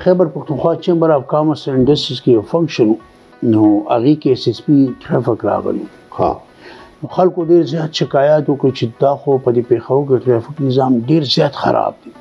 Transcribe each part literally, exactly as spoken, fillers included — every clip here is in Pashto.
خیبر پختونخوا چیمبر اف کامرس اینڈ انډسټریز کې یو فنکشن نو هغې کې ایس ایس پي ټرافیک راغلی ها خلکو ډېر زیات شکایات وکړو چې دا خو په دې پېښور کې ټرافیک نظام ډېر زیات خراب دی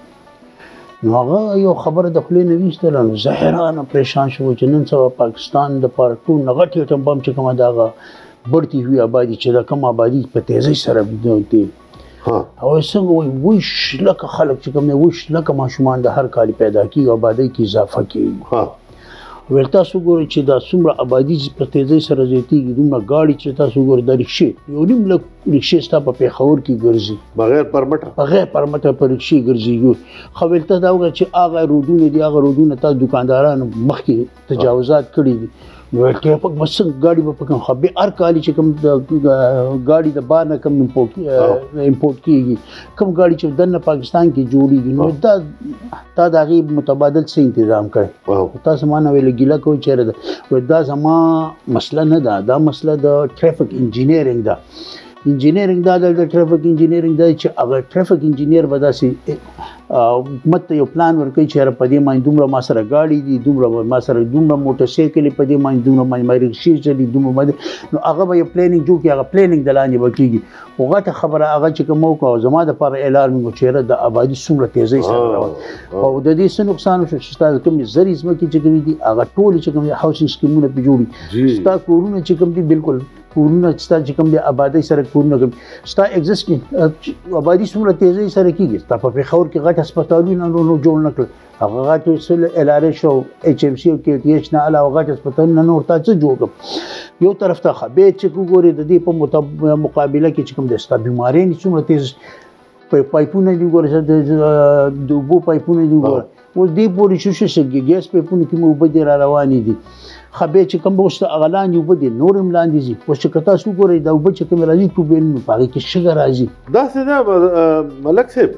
نو هغه یو خبره د خولې نه ویستله نو زه حیرانه پریشان شوم چې نن سبا پاکستان دپاره ټول نه غټ ایټم بم چې کومه د هغه بړتې وي آبادي چې دا کوم آبادي په تیزۍ سره دی او څنګه وایي ویش لکه خلک چې کوم دی ویش لکه ماشومان د هر کال پیدا کېږي او آبادۍ کې اضافه کېږي ویل تاسو ګورئ چې دا څومره آبادي په تیزۍ سره زیاتېږي دومره ګاډي چې تاسو ګورئ دا رکشې یو نیم لک رکشې ستا په پېښور کې ګرځي بغیر پرمټه بغیر پرمټه په رکشې ګرځي خو ویل ته دا وګوره چې هغه رودونه دي هغه رودونه تاسو دکاندارانو مخکې تجاوزات کړي دي نو ټرافیک بس ګاډي به په کوم خو به هر کال چې کوم ګاډي د بار نه کوم امپورټ امپورټ کېږي کوم ګاډي چې دنه پاکستان کې جوړیږي نو دا تا د هغې متبادل څه تنظیم کړی تاسو ما نه ویل ګیله کوئ چېرې ده وایي دا زما مسله نه ده دا مسله د ټرافیک انجینیرینګ ده انجینیرینګ دا د ټرافیک انجینیرینګ دا چې هغه ټرافیک انجینیر به داسې حکومت ته یو پلان ورکوي چې یاره په دې باندې دومره ما سره ګاډي دي دومره ما سره دومره موټر سایکلې په دې باندې دومره ما رکشې چلي دومره باندې نو هغه به یو پلانینګ جوړ کړي هغه پلانینګ د لاندې به کېږي خو غټه خبره هغه چې کوم وکړو او زما دپاره اعلان وکړو چې یاره د آبادي څومره تیزۍ سره روان او د دې څه نقصان وشو چې ستا کومې زرې ځمکې چې کومې دي هغه ټولې چې کوم دي هاوسینګ سکیمونه پرې جوړي ستا کورونه چې کوم دي بالکل کورونه چې ستا چې کوم دی آبادۍ سره کورونه کوم ستا ایگزسټینګ آبادي څومره تیزۍ سره کېږي ستا په پېښور کې غټ هسپتالونه نو جوړ نه کړل هغه غټ څه ایل آر ایچ او ایچ ایم سی او کې ټي ایچ نه علاوه غټ هسپتالونه نور تا څه جوړ کړم یو طرف ته ښه بیا چې وګورې د دې په مقابله کې چې کوم دی ستا بیمارۍ څومره تیز پایپونه دي ګوره د اوبو پایپونه دي ګوره اوس دې پورې شو شو ګیس پایپونه کې مو اوبه دې را روانې دي خبې چې کوم اوس هغه لاندې اوبه دي نور هم لاندې ځي اوس چې که تاسو وګورئ دا اوبه چې کومې راځي ټوبیلونه په هغې کې شګه راځي داسې نه ملک صاحب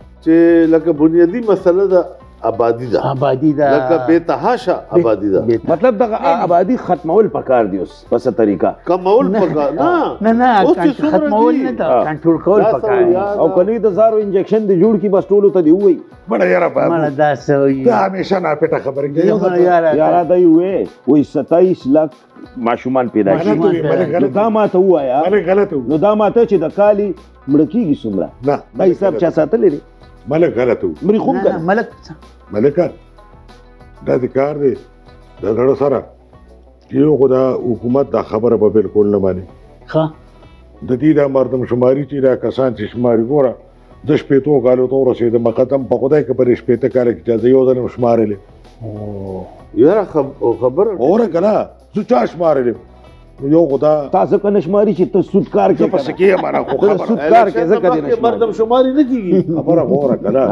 چې لکه بنیادي مسله ده آبادی ده آبادی ده لکه بے تحاشا آبادی ده مطلب دغه آبادی ختمول پکار دی اوس په څه طریقه کمول پکار نه نه نه ختمول نه ده کنټرول کول پکار او کلی د زارو انجکشن دی جوړ کی بس ټولو ته دی وای بڑا یاره بابا مړه دا څه وایي دا همیشه ناپېټه خبرې کوي مړه یاره یاره دی وای وای ستایس لک ماشومان پیدا شي دا ما ته وایا غلط نو دا ما ته چې د کالی مړ کیږي څومره نه دا حساب چا ساتلی دی ملک غلط وو مری خوب کړ ملک ملکه دا د کار دی د زړه سره یو خو دا حکومت دا خبره به بالکل نه ماني ښه د دې دا مردم شماري چې دا کسان چې شماري ګوره د شپېتو کالو ته ورسېدم قدم په خدای که پر شپېته کاله کې چې زه یو ځل هم شمارلی یاره خبره اوره که نه زه چا شمارلی یو خدا تاسو کنه شماري چې ته سود کار کې پس کې معنا خو خبره سود کار کې ځکه دې نشم مردم شماري نه کیږي خبره وره کنه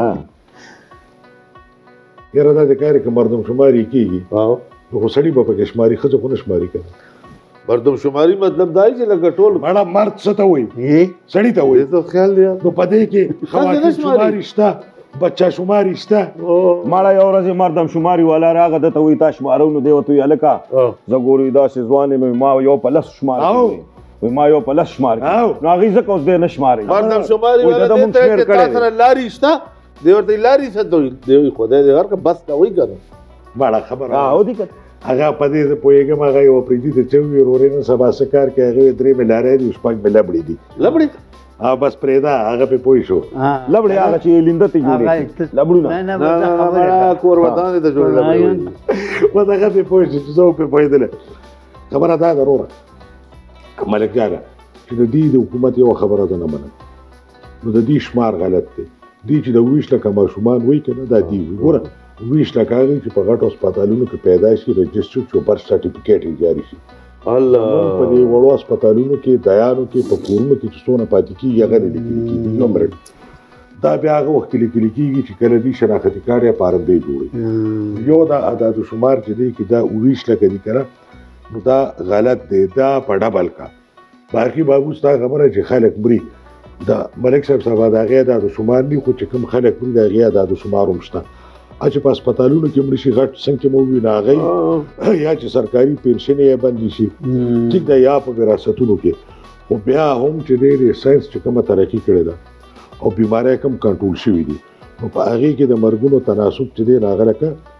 یره دا د کار کې مردم شماري کیږي او نو سړی به پکې شماري خځه خو نه شماري کوي مردم شماري مطلب دا چې لکه ټول مړه مرد څه ته وایي سړی ته وایي ته خیال دی نو پدې کې خواتین شماري شته بچا شماري شته ماړه یو ورځ مردم شماري والا راغه د ته وي تا شمارو نو دی وته الکا زه ګوري دا سزوانه مې ما یو په لس شماري وي ما یو په لس شماري نو هغه ځکه اوس دې نه شماري مردم شماري والا دې ته کې تاسو سره لاري شته دی ورته لاري څه دوی دی خدای دې هر که بس دا وایي کنه ماړه خبره او دې کړه هغه پدې ته پويګم هغه یو پریدي ته چوي ورورې نن سبا سکار کې هغه درې ملاره دي شپږ مل لبړي دي لبړي ها بس پرېدا هغه په پوي شو لبړي هغه چې لیندته جوړي لبړو نه نه نه خبره کور وطن ته جوړ لبړي و دا هغه په پوي چې زه په پوي دله خبره دا ضروره ملک جاله چې د دې د حکومت یو خبره ده نه منم نو د دې شمار غلط دی دې چې د ویش لکه ماشومان وایي کنه دا دی ګوره ویش لکه هغه چې په غټو هسپتالونو کې پیدا شي رجسټر شي برث سرټیفیکیټ یې جاري شي الله په دې وړو هسپتالونو کې دایانو کې په کورونو کې چې څونه پاتې کېږي هغه نه لیکل کېږي نمبر دا بیا هغه وخت کې لیکل کېږي چې کله دې شناختي کارت یا پارندې جوړي یو دا عدد شمار چې دی کې دا ویش لکه دي کنه نو دا غلط دی دا په ډبل کا باقي بابو ستا خبره چې خلک مري دا ملک صاحب سبا دا غیا د شمار نه خو چې کوم خلک مري دا غیا د شمار مشته اچ په هسپتالونو کې مړي شي غټ څنګه مو وی ناغي یا چې سرکاري پنشن یې باندې شي ټیک دا یا په وراثتونو کې خو بیا هم چې ډېر ساينس چې کومه ترقی کړې ده او بیماری کم کنټرول شوې دي نو په هغه کې د مرګونو تناسب چې دی راغله کا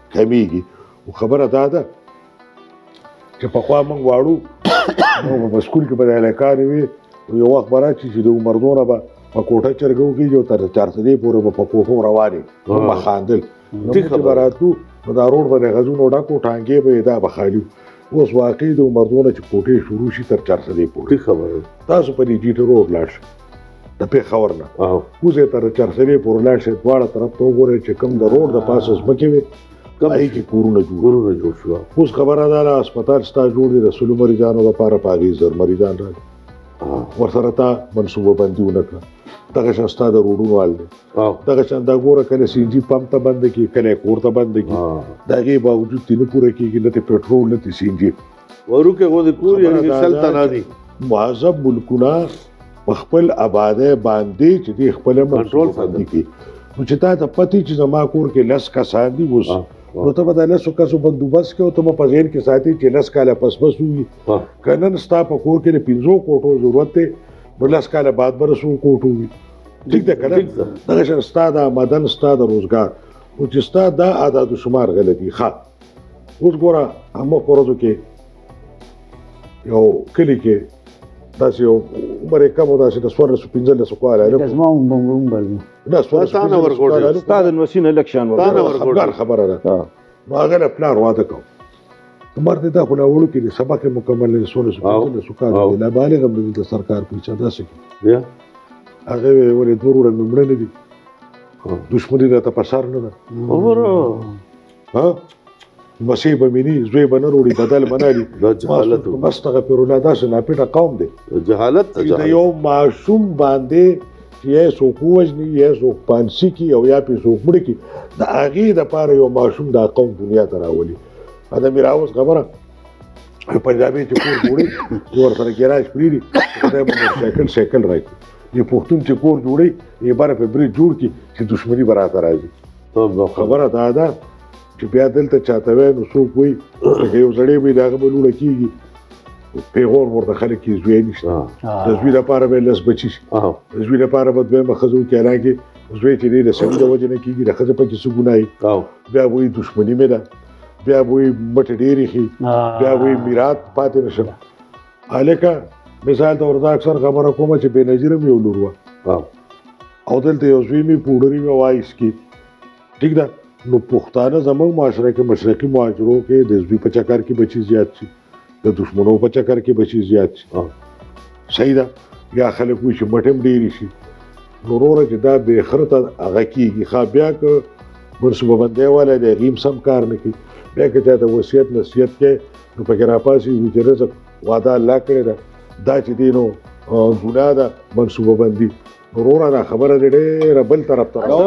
کمیږي. خبره دا ده چې پخوا موږ واړو نو په سکول کې به هلکانې وي یو وخت به راشي چې د عمردونه به په کوټه چرګه وکېږي او تر چارسدې پورې به په کوټو روانې موږ به خاندل. نو موږ چې به راتلو نو دا روډ به د غزونو ډک و ټانګې به یې دا به خالي. اوس واقعي د عمردونه چې کوټې شروع شي تر چارسدې پورې تاسو په دې جیټ روډ لاړ شئ د پېښور نه کوزې تر چارسدې پورې لاړ شئ دواړه طرف ته وګورئ چې کوم د روډ د پاسه ځمکې وې هغې کې کورونه کورونه جوړ شو. اوس خبره دا ده هسپتال ستا جوړ دی د سلو مریضانو لپاره په هغې زر مریضان راځي ورسره تا منصوبه بندي ونه کړه. دغه شان ستا د روډونو حال دی دغه شان دا ګوره کله سی ان جي پمپ ته بنده کړي کله کور ته بنده کړي د هغې باوجود ترې نه پوره کېږي نه ترې پټرول نه ترې سی ان جي وروکې خو د کور یعنې شل تنه دي. مهذب ملکونه په خپل آبادۍ باندې چې دوی خپله منصوبه بندي کړي نو چې تا ته پتې چې زما کور کې لس کسان دي اوس نو ته به د لسو کسو بندوبست کوې او ته به په ذهن کې ساتې چې لس کاله پس پس ووي که نن ستا په کور کې د پنځو کوټو ضرورت دی نو لس کاله بعد به د څو کوټو وي. ټیک ده که نه دغه شان ستا د آمدن ستا د روزګار نو چې ستا دا عدد و شمار غلطي ښه. اوس ګوره همغه ورځو کې یو کلي کې داسې یو عمر یې کم و داسې د څوارلسو پنځلسو کاله هلک زما عمر نه څوارلسو پنځلسو کاله ستا د نوسي نه لږ شان ورګار خبره ده نو هغه له پلار واده کوم عمر دې دا خو لا وړو کې د سبق یې مکمل دی څوارلسو پنځلسو کاله دی لا بالغ هم د سرکار پیچه داسې کې هغه ویې ولې دوه وروڼه مې مړه نه دي دشمني راته په سر نه ده مسیح به مې ني زوی به نه وروړي بدل به نه لي بس استغفرالله داسې ناپېټه قوم دی جهالت چې د یو ماشوم باندې چې یا یې څوک ووژني یا یې څوک پانسي کړي او یا پرې څوک مړه کړي د هغې دپاره یو ماشوم دا قوم دنیا ته راولي. دا مې راوس خبره پنجابي چې کور جوړي یې ورسره ګراج پرېږدي خدای به موټرسایکل سایکل راکړي. یې پښتون چې کور جوړي یې بره په برید جوړ کړي چې دښمني به راته راځي. خبره دا ده چې بیا دلته چاته وایي نو څوک وایي لکه یو سړی وایي د هغه به لوړه کېږي پیغور ورته خلک یې زوی نشته د زوی لپاره به یې لس بچي شي د زوی لپاره به دویمه ښځه وکړي حالانکې زوی چې دی د سړي د وجې نه کېږي د ښځه پکې څه ګناه وي بیا به وایي دښمني مې ده بیا به وایي مټې ډېرې ښي بیا به وایي میراث پاتې نه شم. هلکه مثال طور ته اکثر خبره کومه چې بې نظیره مې یو لور وه او دلته یو زوی مې پوډري مې وایس کې ټیک ده نو پښتانه زموږ معاشره کې مشرقي معاشرو کې د زوی په چکر کې بچي زیات شي د دښمنو په چکر کې بچي زیات شي صحیح ده یا خلک وایي چې مټ هم ډېرې شي نو وروره چې دا بې خره ته هغه کېږي ښه بیا که منصوبه بندۍ والی دی هغې هم سم کار نه کوي بیا که چا ته وصیت نصیحت کوي نو پکې راپاسي وي چې رزق وعده الله کړې ده دا چې دی نو ګناه ده منصوبه بندي وروره دا خبره دې ډېره بل طرف ته دا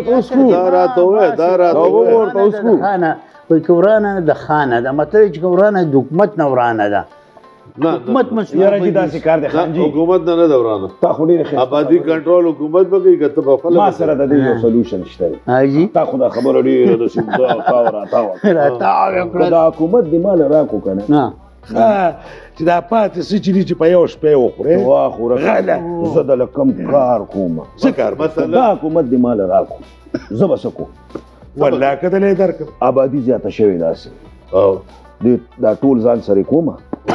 راته ووایه دا راته ووایه خانه وایي که ورانه د خانه ده مطلب چې که ورانه د حکومت نه ورانه ده حکومت یاره جي داسې کار دی خان جي حکومت نه نه ده ورانه تا خو ډېرې ښه آبادي کنټرول حکومت به کوي که ته به خپله ما سره د دې یو سلوشن شته دی حاجي تا خو دا خبره ډېره د سودا تاو راتاو راتاو یې کړه دا حکومت دې مال راکړو که نه چې دا پاتې څه چې دي چې په یو شپې وخورې واخوره زه دله کم کار کوم څه کار دا حکومت دې مال راکړو زه به څه کوم والله که دله یې درکړم آبادي زیاته شوې داسې دا ټول ځان سره کوم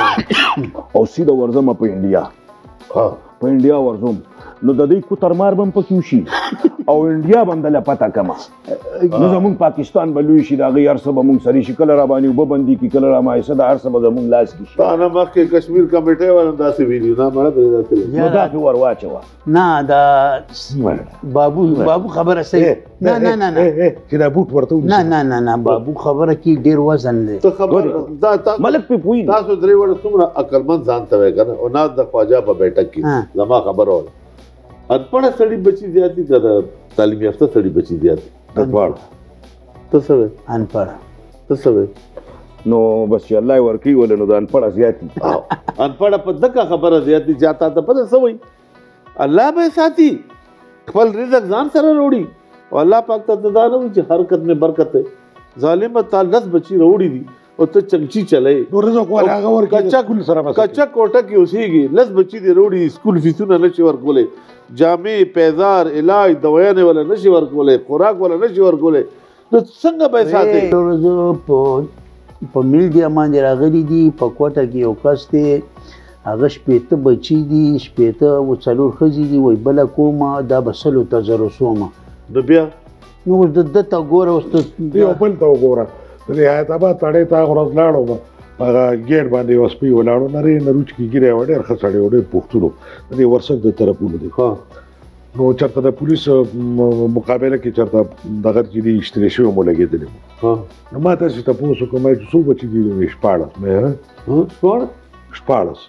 او سیده ورځم په انډیا په انډیا ورځم نو د دې کوترمار به هم پکې وشي او انډیا به هم دله پته کمه نو زمونږ پاکستان به لوی شي د هغې هر څه به مونږ سرې شي کله راباندې اوبه بندي کړي کله رامایسه د هر څه به زمونږ لاس کې شي تا نه مخکې کشمیر کمیټۍ والا هم داسې ویلي نه مړه پرې داسې نو دا پې ور واچوه نه دا بابو بابو خبره صحیح نه نه نه نه چې دا بوټ ورته نه نه نه نه بابو خبره کې ډېر وزن دی ته خبر دا ملک پې پوهېږي تاسو درې وړه څومره عقلمند ځان ته وایي که نه او ناز د خواجه په بیټک کې زما خبره وه انپړه سړي بچي زیات دي که د تعلیم یافته سړي بچي زیات دي د دواړو ته څه وایې انپړه ته څه وایې نو بس چې الله یې ورکوي ولې نو د انپړه زیات دي انپړه په دغه خبره زیات دي چې تا ته پته څه وایي الله به یې ساتي خپل رزق ځان سره راوړي او الله پاک ته دا نه وایي چې حرکت میں برکت دی ظالمه تا لس بچي راوړي دي او ته چمچي چلای نو رزق والا هغه ورکړي سکول سره بس کچا کوټه کې اوسېږي لس بچي دې راوړي سکول فیسونه نشي ورکولی جامې پیزار علاج دوايانې ولا نشي ورکولی خوراک ولا نشي ورکولی نو څنګه به ساتي؟ زه په په میډیا باندې راغلي دي په کوټه کې یو کس دی هغه شپېته بچي دي شپېته و څلور ښځې دي وایي بله کومه دا به سلو ته زرو سومه نو بیا نو اوس د ده ته ګوره اوس یو بل ته وګوره د حیات آباد تړې ته هغه ورځ لاړو هغه ګیټ باندې یو سپی ولاړو نرې نروچ کې ګیری و ډېر ښه سړی و ډېر پښتون و د ورسک د طرفونو دی نو چېرته د پولیس مقابله کې چېرته دغه چې دي اشترې شوي مو لګېدلي وو نو ما تاسې تپوس وکړم چې څو بچي دي ویې شپاړس مې شپاړس شپاړس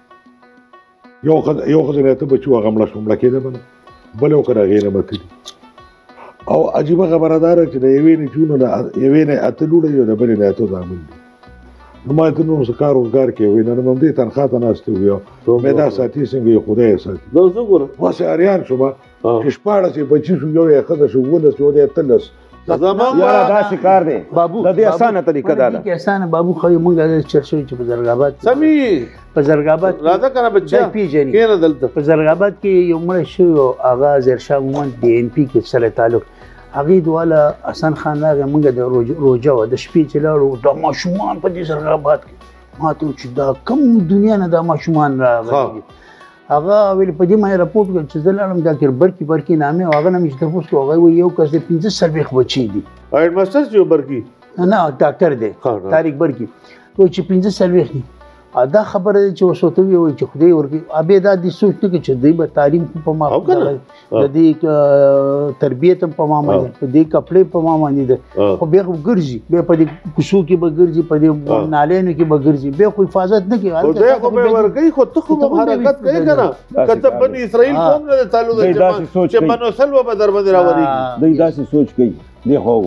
یو ښځه یو ښځه نه اته بچي وو هغه مړه شوه مړه کېده به نه بل یو که هغې نه به تلي او عجیبه خبره دا ده چې د یوې نه چونو نه یوې نه اته لوړه دي او د بلې نه اته زامن دي نو ما ته نور څه کار روزګار کې وي نن هم دې تنخواه ته ناست وي مې دا ساتي څنګه یې خدای یې ساتي دا زه ګوره واسې اریان شوم چې شپاړس یې بچي شو یو یې ښځه شو اوولس یو دی اتلس زمان یاره داسې کار دی بابو د دې اسانه طریقه دا ده کې اسانه بابو خو موږ چر شوي چې په زرګاباد سمي په زرګاباد راځه کنه بچا پیژنې کینه دلته په زرګاباد کې یو مړی شوی هغه زیرشاه مومند د ان پي کې سره تعلق هغې دواله حسن خان راغی موږ د روژه وه د شپې چې لاړو دا ماشومان په دې زرګاباد کې ما ته چې دا کم دنیا نه دا ماشومان راغلي دي هغه ویل په دې ما یې راپورټ کړ چې زه لاړم ډاکټر برکي برکي نامې او هغه نه مې چې تپوس کړو هغه وایي یو کس د پنځه څلوېښت بچي دي هیډ ماسټر چې برکي نه ډاکټر دی طارق برکي وایي چې پنځه څلوېښت دي دا خبره ده چې اوس ورته وایي چې خدای ورکړي ابې دا دې سوچ نه کړي چې دوی به تعلیم په ما د دې تربیت هم په ما باندې په دې کپړې په ما باندې ده خو بیا خو ګرځي بیا په دې کوڅو کې به ګرځي په دې نالینو کې به ګرځي بیا خو حفاظت نه کوي خدای خو به ورکوي خو ته خو حرکت کوي که نه که ته بني اسرائیل قوم نه تعلق چې بنو سلوه به در باندې راورېږي دوی داسې سوچ کوي دی خو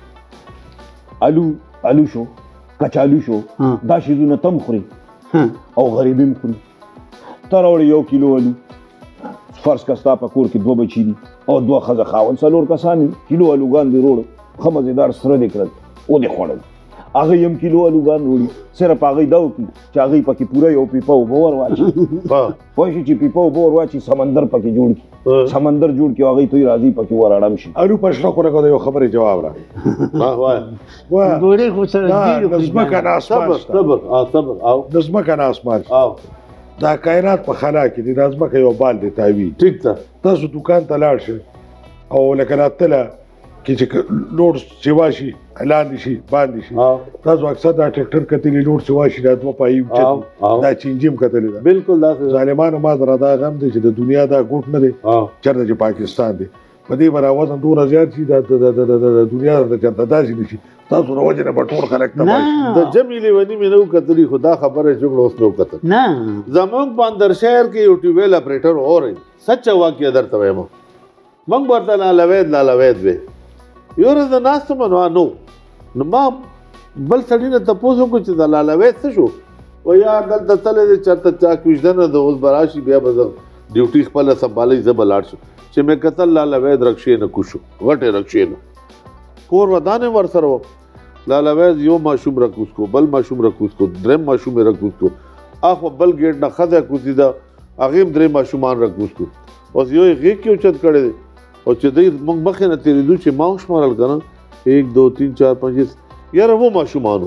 ووایه الو الو شو کچالو شو دا شیزونه تم خوري او غریبی هم خوري ته راوړې یو کیلو الو فرض که ستا په کور کې دوه بچي دي او دوه ښځه خاوند څلور کسان دي کیلو الوګان دې روړه ښه مزېدار سره دې کړل ودې خوړل هغوی هم کیلو الوګان وړي صرف هغوی دا وکړي چې هغوی پکې پوره یو پیپه اوبه ور واچي پوه شي چې پیپه اوبه ور واچي سمندر پکې جوړ کړي سمندر جوړ کړي هغوی ته راځي پکې ور اړم شي الو په شړه خو د یو خبرې جواب را ډوډۍ خو سره د ځمکه نه اسمان شته صبر صبر او د ځمکه نه اسمان او دا کائنات په خلا کې دي د ځمکه یو بال دی تاوي ټیک ده تاسو دکان ته لاړ شئ او لکه راتله کې چې لوډ سیوا شي لاندې شي باندې شي تاسو اکثر دا ټریکټر کتلې لوډ سیوا شي دا دوه پایي اوچتي دا چینجیم کتلې ده بالکل دا ظالمانو ما درا دا غم دی چې د دنیا دا ګوټ نه دی چېرته چې پاکستان دی په دې به راوزن دومره زیات شي د دنیا د چېرته داسې نه شي تاسو د وجې نه به ټول خلک تباه شي د جمعې لیوني مې نه وکتلي خو دا خبره چې وکړه اوس مې وکتل نه زموږ په اندر شهر کې یو ټیوبویل اپریټر اور سچه واقعه درته وایم موږ ورته لالوید لالوید وې یو ورځ د ناستو منو نو نو ما بل سړي نه تپوس وکړو چې د لالوید څه شو و یا دلته تللی دی چېرته چا کوژدنه د اوس به راشي بیا به زه ډیوټي خپله سنبھالئ زه به لاړ شم چې مې کتل لالوید رکشې نه کوشو غټې رکشې نه کور ودانې ورسره وم لالوید یو ماشوم رکوز کو بل ماشوم رکوز کو دریم ماشوم یې رکوز کو اخو بل ګیټ نه ښځه کوزېده هغې هم درې ماشومان رکوز کو اوس یو یې غېږ کې اوچت کړی دی او چې دوی موږ مخکې نه تېرېدو چې ما وشمارل که نه ایک دو تین چار پنځه یاره و ماشومانو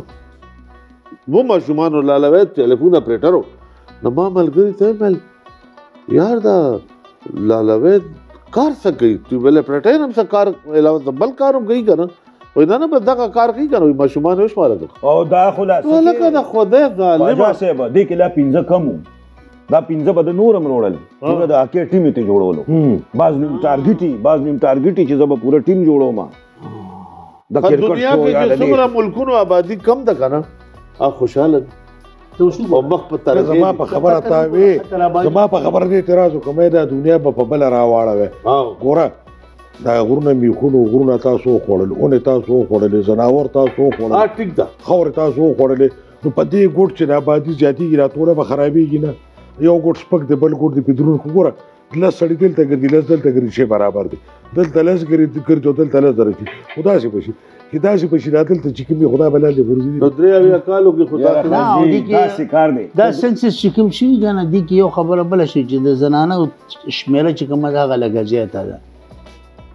و ماشومانو لالوید ټلیفون اپریټر و نو ما ملګري ته ویل یار دا لالوید کار څه کوي ټیوبویل اپریټر هم څه کار علاوه بل کار هم کوي که نه وایي نه نه بس دغه کار کوي که نه وایي ماشومان یې وشماره کړه او دا خلاصه لکه د خدای ظالمه باجا صاحب دې کې لا پنځه کم وو دا پنځه به د نور هم وروړل موږ د هاکي ټیم یې ته جوړولو بعض نیم ټارګټي بعض نیم ټارګټي چې زه به پوره ټیم جوړوم د کرکټ دنیا کې چې څومره ملکونو آبادي کم ده که نه هغه خوشحاله او مخ په طرف زما په خبره تا وې زما په خبره دې اعتراض وکړم دا دنیا به په بله راواړوې ګوره دا غرونه میخونو غرونه تاسو وخوړل اونې تاسو وخوړلې ځناور تاسو وخوړل ټیک ده خاورې تاسو وخوړلې نو په دې ګوټ چې د آبادي زیاتېږي را ټوله به خرابېږي نه یو ګوټ سپک دی بل ګوټ دی په درون خو ګوره لس سړي دلته ګرځي لس دلته ګرځي شی برابر دی دلته لس ګرځي او دلته لس درځي خو داسې به شي چې داسې به شي دا دلته چې کوم خدا به لاندې غورځي نو درې اویا کالو کې خدا داسې کار دی دا سنسس چې کوم شي که نه دې کې یو خبره بله شي چې د زنانه شمېره چې کومه ده هغه لږه زیاته ده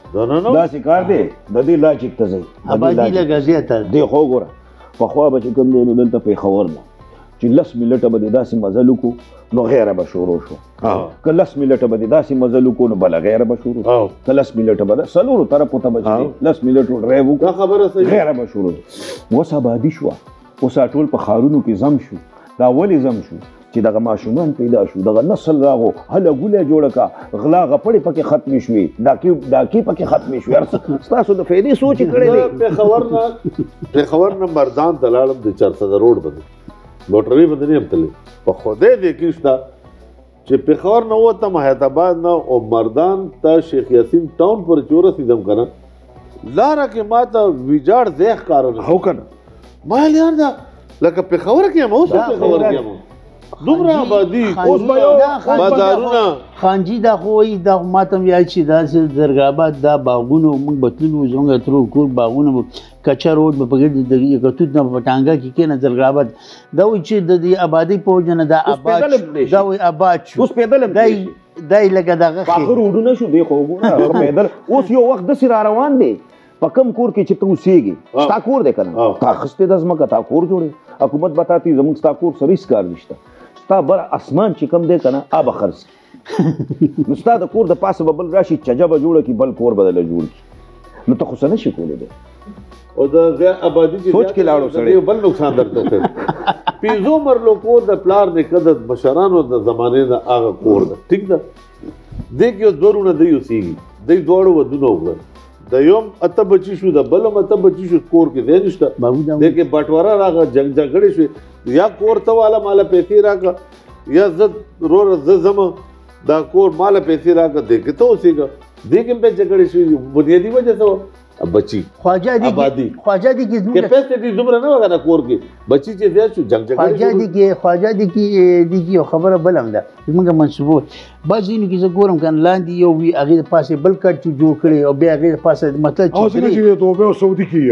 نه نه نه داسې کار دی د دې لاجیک ته ځئ آبادي لږه زیاته دی خو ګوره پخوا به چې کوم دی نو دلته پېښور نه چې لس منټه به دې داسې مزل وکړو نو غیره به شروع شو که لس منټه به دې داسې مزل وکړو نو بله غیره به شروع شو که لس منټه به څلورو طرفو ته به چې لس منټو ډرایو وکړو غیره به شروع شو اوس آبادي شوه اوس ټول په ښارونو کې زم شو دا ولې زم شو چې دغه ماشومان پیدا شو دغه نسل راغو هله ګوله جوړه کا غلا غپړې پکې ختمې شوې ډاکې ډاکې پکې ختمې شوې هر څه ستاسو د فایدې سوچ یې کړی دی پېښور نه پېښور نه مردان ته لاړم د چارسده روډ باندې موټروي باندې نه یم تللی په خدای دې کې شته چې پېښور نه ووتم حیات آباد نه او مردان ته شیخ یاسین ټاون پورې چې ورسېدم که نه لاره کې ما ته ویجاړ ځای ښکاره نه هو که نه ما ویل یار دا لکه پېښور کې یم اوس پېښور کې یم دومره آبادي اوس به یو بازارونه خانجي دا خو وایي دا خو ما ته هم یاد چې داسې درګاباد دا باغونه موږ به تللو زموږ ترور کور باغونه به کچه روډ به په ګرد د یکتوت نه په ټانګه کې کېنه درګاباد دا وایي چې د دې آبادۍ په وجه نه دا آباد دا وایي آباد شو اوس پیدل هم دی دی لکه دغه پاخه روډونه شو دی خو ګوره پیدل اوس یو وخت داسې را روان دی په کم کور کې چې ته اوسېږي ستا کور دی که نه تا اخیستې ده ځمکه تا کور جوړې حکومت به تا ته زموږ ستا کور سره هېڅ کار نشته ستا بر اسمان چې کم دی که نه آ به خرڅ نو ستا د کور د پاسه به بل راشي چجه به جوړه کړي بل کور به دله جوړ کړي نو ته خو څه نه شي کولی دی او د آبادي سوچ کې لاړو سړی بل نقصان درته وکړ پنځو مرلو کور د پلار نیکه د مشرانو د زمانې نه هغه کور ده ټیک ده دې کې اوس دوه وروڼه دی اوسېږي دی دواړو ودونه وکړل د یوم اته بچي شو د بل هم اته بچي شو کور کې ځای نشته دې کې بټواره راغله جنګ جګړې شوې یا کور ته والا ماله پیسې راکړه یا زه وروره زه ځمه دا کور ماله پیسې راکړه دې کې ته اوسېږه دې کې هم پې جګړې شوې بنیادي وجه څه وه بچی خواجه دي آبادی خواجه دي کې زموږ کیپیسټي دومره نه وغه کور کې بچی چې زیات شو جنگ جګړه خواجه دي کې خواجه دي کې دي کې خبره بل هم ده زموږ منصوبه بعض ځینو کې زه ګورم کنه لاندې یو وي هغې د پاسې بل کټ چې جوړ کړی او بیا هغې د پاسه مطلب او څنګه چې توبه او سعودي کې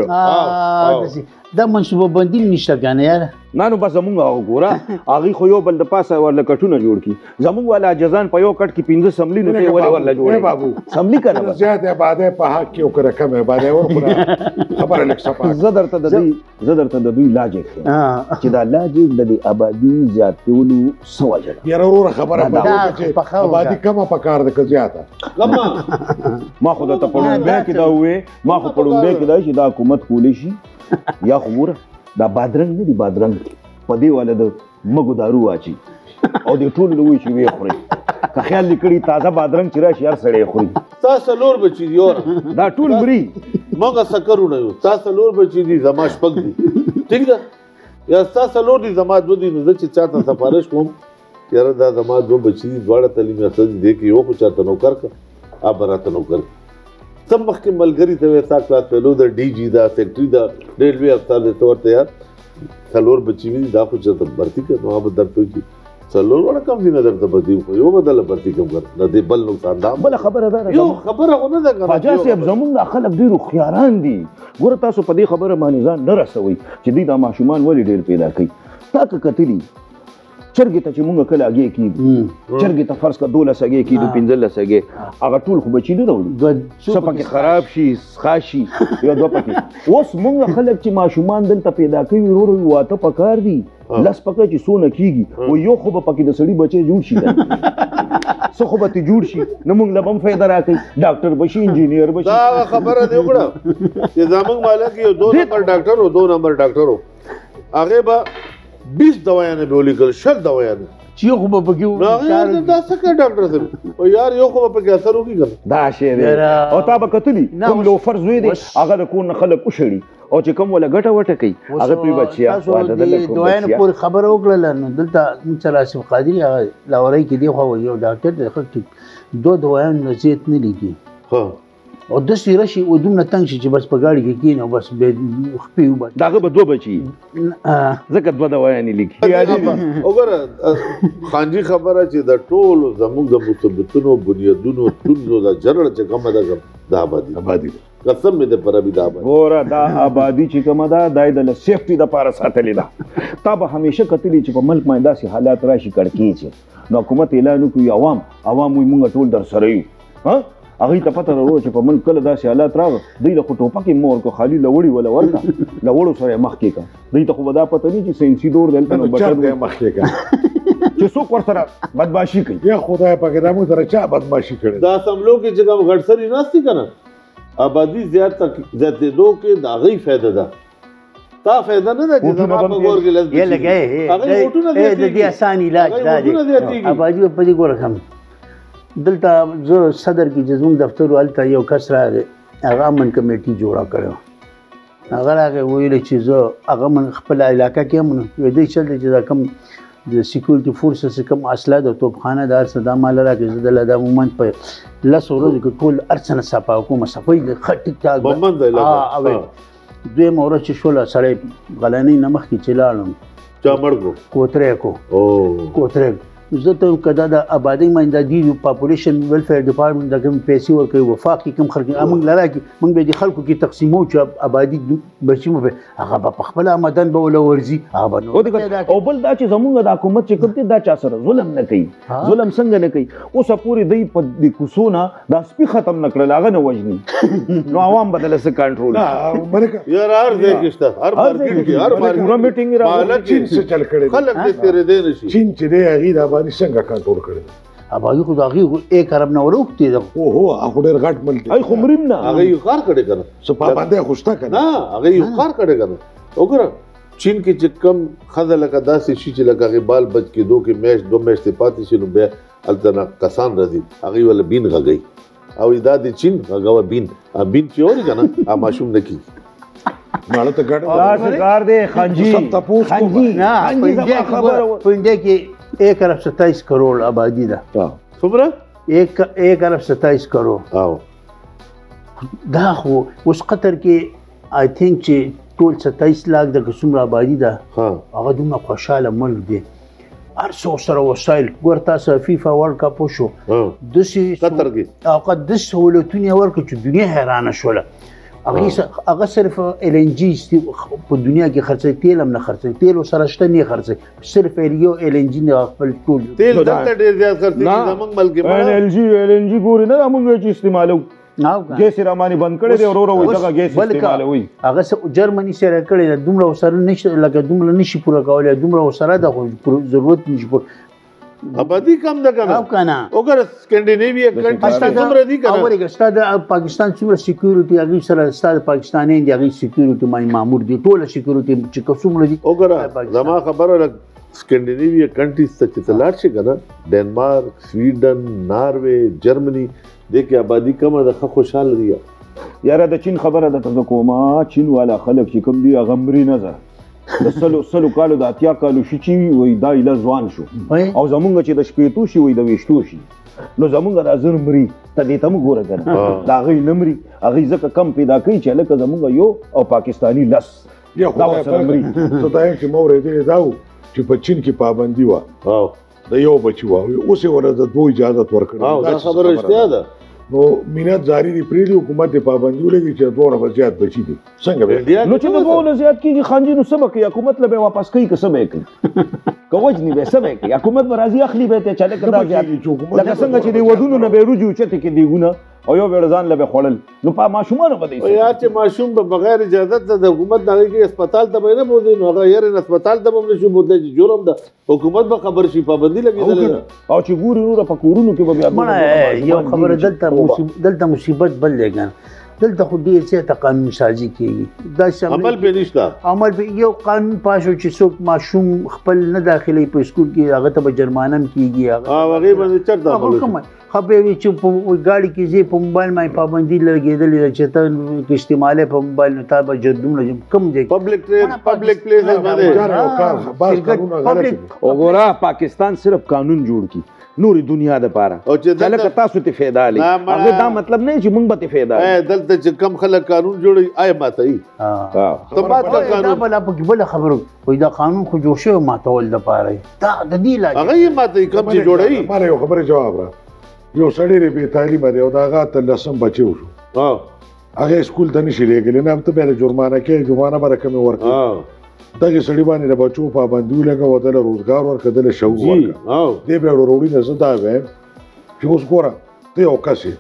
دا منصوبه بندي نشته کنه یاره نه نو بس زمونږ وګوره هغې خو یو بل د پاسه ورله کټونه جوړ کړي زمونږ والا عاجزان په یو کټ کې پنځه سملي نو ته ولې ورله جوړې بابو سملي که نه زیات آبادۍ په حق کې وکړه کم آبادۍ ورکړه خبره لږ صفا زه درته د دوی زه درته د دوی لاجک چې دا لاجک د دې آبادي زیاتولو څه وجه ده یاره وروره خبره آبادي کمه پکار ده که زیاته کمه ما خو درته په لومړی کې دا ووې ما خو په لومړی کې دا چې دا حکومت کولی شي یا خو ګوره دا بادرنګ نه دي بادرنګ په دې والا د مګو دارو واچي او دې ټول لوی چې وی خوري که خیال لیکړي تازه بادرنګ چې راشي هر سړی خوري تا څلور بچي دي اور دا ټول مري موږ سکرونه یو تا څلور بچي دي زما شپږ دي ټیک ده یا تا څلور دي زما دوه دي نو زه چې چاته سفارش کوم یاره دا زما دوه بچي دي دواړه تعلیم یافته دي دې کې یو خو چاته نوکر که آ به راته نوکر ته مخکې ملګري ته وایې ستا کلاس فیلو ده ډي جي ده سیکټري ده ډېر لوی افسر دی ته ورته یار څلور بچي وي دا خو چېرته برتي کړه نو هغه به درته وایي چې څلور واړه کم دي نه درته برتي خو یو به دله برتي کم کړه د دې بل نقصان دا بله خبره ده یو خبره خو نه ده که خواجه صاحب زمونږ دا خلک ډېر هوښیاران دي ګوره تاسو په دې خبره باندې ځان نه رسوئ چې دوی دا ماشومان ولې ډېر پیدا کوي تا که کتلي چرګې ته چې مونږ کله اګې کېږو چرګې ته فرض کړه دولس اګې کېږو پنځلس اګې هغه ټول خو بچي نه راوړي څه پکې خراب شي څښا شي یا دوه پکې اوس مونږ خلک چې ماشومان دلته پیدا کوي ورو ورو واته پکار دي لس پکه چې څونه کېږي و یو خو به پکې د سړي بچی جوړ شي څه خو به ترې جوړ شي نو مونږ له به هم فایده راکوي ډاکټر به شي انجینیر به شي دا هغه خبره دی وکړه چې زموږ مالک یو دو نمبر ډاکټر و دو نمبر ډاکټر و هغې به بیس دوايانې به ولیکل شل دوايانې چې یو خو به پکې دا څه کوي ډاکټر صاحب او یار یو خو به پکې اثر وکړي که دا شی دی او تا به کتلي کوم لوفر زوی دی هغه د کور نه خلک وشړي او چې کوم وله ګټه وټه کوي هغه پرې بچیا تاسو د دوایانو پورې خبره وکړله نو دلته موږ سره آصف قادري هغه لاورۍ کې دی خو یو ډاکټر دی ښه دو دوایانو نه زیات نه لیکي او داسې راشي او دومره تنګ شي چې بس په ګاډي کې کښېني او بس خپې وباسي د هغه به دوه بچي ځکه دوه دوایانې لیکي وګوره خانجي خبره چې د ټولو زموږ د مثبتونو بنیادونو ستونزو دا جرړه چې کومه ده د آبادي آبادي قسم مې د پر ابي د آبادي ګوره دا آبادي چې کومه ده دا یې د سیفټي دپاره ساتلې ده تا به همیشه کتلي چې په ملک باندې داسې حالات راشي کړکېچ نو حکومت اعلان وکړي عوام عوام وایي مونږ ټول در سره یو ها هغه ته پته ورو چې په ملک کله داسې حالات راغله دوی له خو ټوپکې مور کو خالي لوړی ولا ورکا لوړو سره مخ کې کا دوی ته خو دا پته نه چې سینسي دور دلته نو بچر مخکې کا چې څوک ورسره بدمعشي کوي یا خدای پاک دا موږ سره چا بدمعشي کړې دا سملو کې چې کوم غړسري ناشتي کنه آبادی زیات تک زیاتېدو کې دا غي فائدہ ده تا فائدہ نه ده چې زما په ګور کې لږ یا لګي هغه وټونه اے د دې آسان علاج دا دی آبادی په دې ګور کوم دلته زه صدر کې جزوم دفتر ولته یو کس راغی هغه من کمیټي جوړه کړو هغه راغی ویل چې زه هغه من خپل علاقې کې من وې دې چل چې دا کم د سکیورټي فورسز کوم اسلحه د توپخانه دار صدا مال راکې زه د لدا مومنت په لس ورځې کې ټول ارڅنه صفا کوم صفای د خټ ټاک بمن دی ها او دوی مور چې شول سړی غلنی نمخ کې چلالم چا مړ کو کوتره کو او کوتره زه ته کدا د آبادی مینده دی پاپولیشن ویلفیر ډپارټمنټ د کوم پیسې ورکوي وفاق کې کوم خلک موږ لاره کې موږ به د خلکو کې تقسیمو چې آبادی بچی مو به هغه په خپل آمدن به ول ورزي هغه نو او بل دا چې زمونږ د حکومت چې کوم دا چا سره ظلم نه کوي ظلم څنګه نه کوي اوس پوری دی په د کوسونه دا سپي ختم نکړل هغه نه وژني نو عوام بدل سره کنټرول یار هر ځای کې شته هر مارکیټ کې هر مارکیټ پورا میټینګ مالک چین څه چل کړي خلک دې تیرې دې نشي چین چې دی هغه د آبادی څنګه کنټرول کړي آبادی خو دغه ایک ارب نه وروختي ده او هو هغه ډېر غټ ملک ای خو مریم نه هغه یو کار کړي کنه سپا باندې خوشتا کنه نه هغه یو کار کړي کنه وګوره چین کې چې کم خزه لکه داسې شي چې لکه غبال بچ کې دوه کې میش دوه میش ته پاتې شي نو بیا التنا کسان راځي هغه ول بین غږی او دا د چین هغه بین بین چې اوري کنه ا ماشوم نکی ماړه ته ګډ دا څنګه دی خنجي سب تاسو خنجي نه پنځه کې ایک ارب ستائیس کروڑ آبادی ده څومره ایک ایک ارب ستائیس کروڑ او دا خو اوس قطر کې آی تھنک چې ټول ستائیس لاک د څومره آبادی ده ها هغه دومره خوشاله ملک دی هر څو سره وسایل ګور تاسو فیفا ورلد کپ شو د سي قطر کې او قد د سہولتونه ورکړي چې دنیا حیرانه شوله هغه هغه صرف ال ان جی په دنیا کې خرڅي تیل هم نه خرڅي تیل سره شته نه خرڅي صرف یو ال ان جی نه خپل ټول تیل دلته ډیر زیات خرڅي زمونږ ملک کې ال ان جی ال ان جی ګوري نه موږ چې استعمالو ناو ګیس رامانی بند کړی دی ورو ورو دغه ګیس استعمالوي هغه جرمني سره کړی دومره سره نشي لکه دومره نشي پوره کولای دومره سره د ضرورت نشي پوره آبادی کم ده کنه او کنه وګوره سکینډینیویا کنټریز څومره دي کنه اورګه ستاسو پاکستان څومره سکیورټي هغه سره ستاسو پاکستاني دی هغه سکیورټي مای مامور دي ټول سکیورټي چې کومه دي وګوره زما خبره لګ سکینډینیویا کنټریز ته چې تلاړ شي کنه ډنمارک سویډن ناروې جرمني د کې آبادی کم ده خوشاله دي یاره د چین خبره ده ته کومه چین والا خلک چې کوم دی غمري نظر د سلو سلو کالو د اتیا کالو شي چې وای دا اله ځوان شو او زمونږ چې د شپېتو شي وای د وېشتو شي نو زمونږ د ازر مري ته دې ته موږ ګوره دا غي نمري هغه ځکه کم پیدا کوي چې لکه زمونږ یو او پاکستانی لس یا خدای پاک ته دا چې مور دې داو چې په چین کې پابندي و او د یو بچی و اوس یې ورته دوه اجازه ورکړه او دا خبره اشتیا ده نو مینات جاری دی پریدي حکومت پابندي ولګي چې دوه نه زیات بچی دي څنګه به نو چې دوه نه زیات کیږي خانجي نو سبق حکومت له واپس کوي که سبق کوي کوجنی به سبق کوي حکومت برازي اخلي به ته چاله کدا زیات لکه څنګه چې دی ودونو نه به رجوع چته کې دیګونه او یو ورزان له خړل نو په ماشومان باندې او یا چې ماشوم به بغیر اجازه د حکومت دغه کې هسپتال ته نه بوزي نو هغه یې هسپتال ته هم نشو بوزي چې جرم ده حکومت به خبر شي پابندي لګیدل او چې ګوري نور په کورونو کې به بیا یو خبره دلته دلته مصیبت بل لګان دلته خو ډیر څه قانون سازي کیږي دا عمل به نشته عمل به یو قانون پاسو چې څوک ماشوم خپل نه داخلي په سکول کې هغه ته به جرمانه کیږي هغه هغه باندې چرته خبرې وی چې په ګاډي کې زی په موبایل مې پابندي لګېدلې چې ته استعماله په موبایل نه تابه جدوم کم دی پبلک پبلک پلیس باندې وګوره پاکستان صرف قانون جوړ کی نوري دنیا د پاره او چې لکه تاسو ته فایده لري هغه دا مطلب نه چې موږ به ته فایده اے دلته چې کم خلک قانون جوړي آی ماته ای ها ته ماته قانون بل په بل خبرو وای دا قانون خو جوړ شوی ماتول د پاره دا د دې لاګ هغه ماته کم چې جوړي ماره یو خبره جواب را یو سړی ری به تعلیم دی او دا غا ته لسم بچو شو ها هغه سکول ته نشي لګل نه ته به جرمانه کې جرمانه به رقم ورکړي ها دغه سړی باندې د بچو پابندي لګا ودل روزګار ورکړل شو ورکړه او دې به وروړي نه زدا و چې اوس ګوره ته یو کسي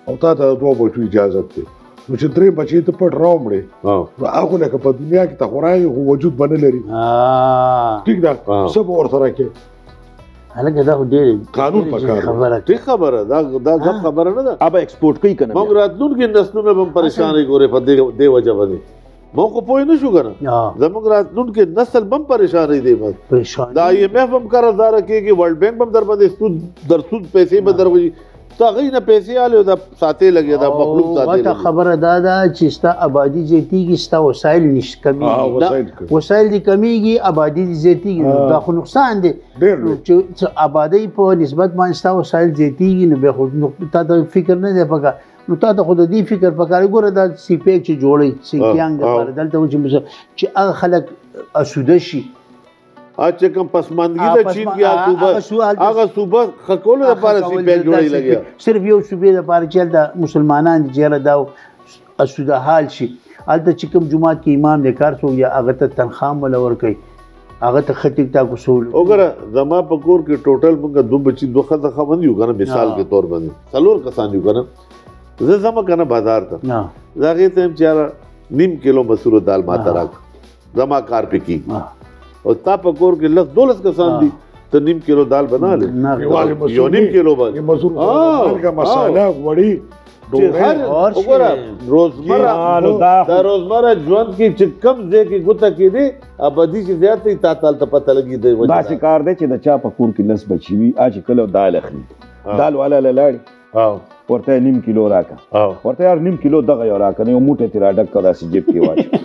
او تا ته دوه بچو اجازه ده نو چې درې بچي ته پټ راومړې نو هغه لکه په دنیا کې ته خورای خو وجود بنه لري ټیک ده سب ور سره کې هلکه دا خو ډېرې قانون پکار خبره ټیک خبره دا دا غلط خبره نه ده اب ایکسپورټ کوي کنه موږ راتلونکي نسلونه به پریشانې ګورې په دې دې وجه باندې موږ خو پوه نه شو کنه زموږ راتلونکي نسل به پریشانې دی بس پریشان دا آی ایم ایف هم قرارداد کېږي ورلد بینک هم در باندې سود در سود پیسې به دروي تا غي نه پیسې آلو دا ساتي لګي دا مخلوق ساتي لګي خبره دا ده چې ستا آبادی زیاتیږي ستا وسایل نش کمیږي وسایل دي کمیږي آبادی دي زیاتیږي دا خو نقصان دی چې آبادی په نسبت باندې ستا وسایل زیاتیږي نو به خو تا ته فکر نه دی پکا نو تا ته خود دې فکر پکاره ګوره دا سی پیک چې جوړي سی کیانګ لپاره دلته چې هغه خلک اسوده شي اچھا کم پسماندگی د چین کې صوبه هغه صوبه خکول لپاره سی پیک جوړی لګیا صرف یو صوبې لپاره چې د مسلمانان جره دا اسوده حال شي الته چې کوم جمعات کې امام د کار سو یا هغه ته تنخواه ولور کوي هغه ته خټیک تا کوسول وګوره زما په کور کې ټوټل موږ دوه بچي دوه خزه خوند یو کنه مثال کې تور باندې څلور کسان یو کنه زه زما کنه بازار ته زاغه ته چې نیم کیلو مسور دال ما تراک زما کار پکې او تا په کور کې لس دولس کسان دي ته نیم کیلو دال بنا لې یو نیم کیلو باندې مزور کا مساله وړي ډوغه وګوره روزمره دا روزمره ژوند کې چې کم ځای کې ګوته کې دي ابدي چې زیاتې تا تل ته پته لګي دی دا چې کار دی چې د چا په کور کې لس بچي وي اج کله دال اخلي دال والا لاړ ورته نیم کیلو راکا ورته یار نیم کیلو دغه یو راکا نه موټه تیرا ډک کړه سی جیب کې واچ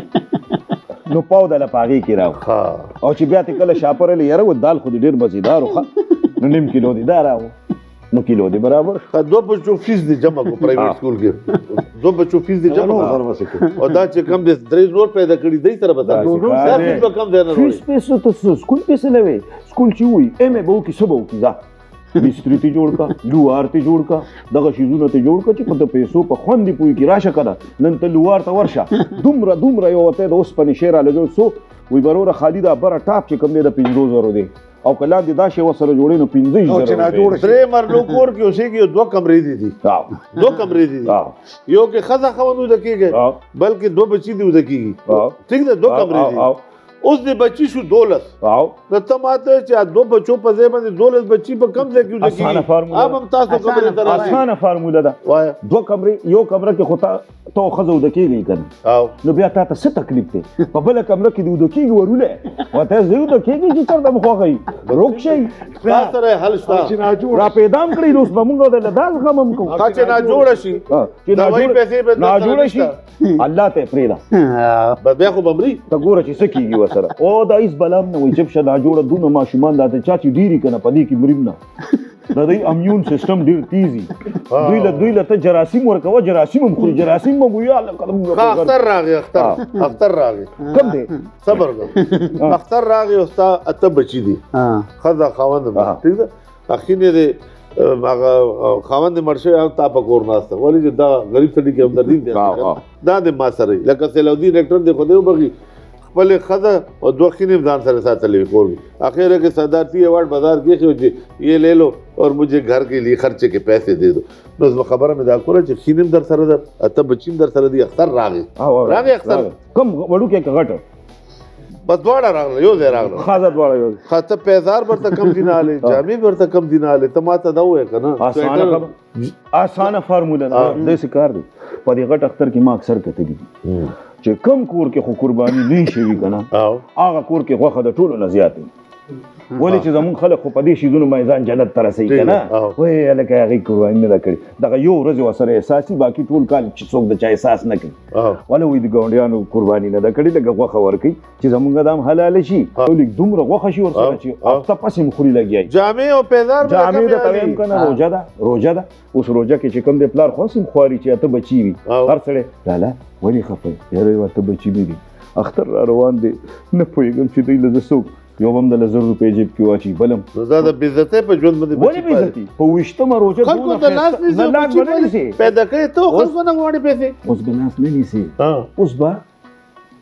نو پاو د لپاغي کې راو او چې بیا ته کله شاپرلې یاره و دال خو ډیر مزیدار خو نو نیم کیلو دی دا راو نو کیلو دی برابر دو بچو فیس دی جمع کو پرایویټ سکول کې دو بچو فیس دی جمع او دا چې کم د درې نور پیدا کړی دی سره بتا دا فیس به کم دی نه فیس پیسو ته سکول پیسې لوي سکول چې وي ایم بو کې سبو کې دا بستری ته جوړ کا لوار ته جوړ کا دغه شیزونه ته جوړ کا چې په پیسو په خوندې پوي کې راشه کړه نن ته لوار ته ورشه دومره دومره یو ته د اوس په نشیره لګو سو وی بروره خالی دا بره ټاپ چې کم دی د پنځه زره دی او کله دې دا شی وسره جوړې نو پنځه زره جوړ درې مرلو کور کې اوسې کې دوه کمرې دي دي دوه کمرې دي یو کې خزه خوندو د کېږي بلکې دوه بچي دي د کېږي ټیک ده دوه کمرې دي اوس دې بچی شو دولس واو نو ته ماته چې دو بچو په ځای باندې دولس بچی په کم ځای کې ودی اسانه فارموله اب هم تاسو کمرې ته اسانه فارموله ده وای دوه کمرې یو کمره کې خو ته تو خزو د کېږي کنه او نو بیا تا ته څه تکلیف دی په بل کمره کې د کېږي ورولې وته زه د کېږي چې تر د مخوغي روک شي تاسو سره حل شته را پیدام کړی نو موږ د لداز غمم کو چې نه جوړ شي چې نه وای پیسې به نه جوړ شي الله ته پریدا بیا خو بمري ته ګوره چې څه کېږي وسره او دا بلام نه وي چې شدا جوړه دونه ماشومان دا چا چې ډيري کنه پدې کې مریم نه دا د امیون سیستم ډیر تیزی دوی له دوی له ته جراثیم ورکوه جراثیم هم خوري جراثیم مو یا الله اختر راغی اختر اختر راغی کم دی صبر وکړه اختر راغی او ستا اته بچی دي خزه خاوند ٹھیک ده اخینه دي هغه خاوند مرشه او تا په کور ناسته ولی دا غریب سړي کې همدردي دي دا د ما سره لکه سلودي ډاکټر دی خو دې وبغي خپل خزه او دوه خینم ځان سره ساتلې کور اخر کې صدارتی ایوارډ بازار کې چې یہ لے لو اور مجھے گھر کے لیے خرچے کے پیسے دے دو نو زما خبره مې دا کوله چې خینم در سره ده اته بچیم در سره دي اختر راغی راغی اختر کم وړو کې غټ بس دواړه راغله یو ځای راغله خازه دواړه یو خاطه پیزار ورته کم دیناله جامې ورته کم دیناله ته ماته دا وې کنه آسانه خبر آسانه فارموله ده د سکار دي په دې غټ اختر کې ما اکثر کته دي چې کم کور کې خو قرباني نه شي کنه هغه کور کې خوخه د ټولو نه زیات ولی چې زمون خلک خو په دې شیزونو میدان جنت ته رسي کنه وای لکه هغه قرباني نه کړی دغه یو ورځ وسره احساسي باقي ټول کال چې څوک د چا احساس نه کوي ولا وې د ګاونډیانو قرباني نه کړی لکه خوخه ورکي چې زمونږ دام حلال شي ټول دومره خوخه شي ورسره چې هفته پسې مخوري لګي جامې او پیزار جامې د تویم کنه روزه ده روزه ده اوس روزه کې چې کوم د پلار خوسم خواري چې ته بچي وي هر سړی لاله ولی خفه یاره وته بچی مې دي اختر روان دي نه پوهېږم چې دوی له څوک یو هم د لزر روپۍ جیب کې واچي بلم دا د بېزتۍ په ژوند باندې ولې بېزتي په ویشتمه روژه خلکو ته لاس نیسي نه لاس به نه نیسي پیدا کوي ته خلکو نه غواړي پیسې اوس به لاس نه نیسي اوس به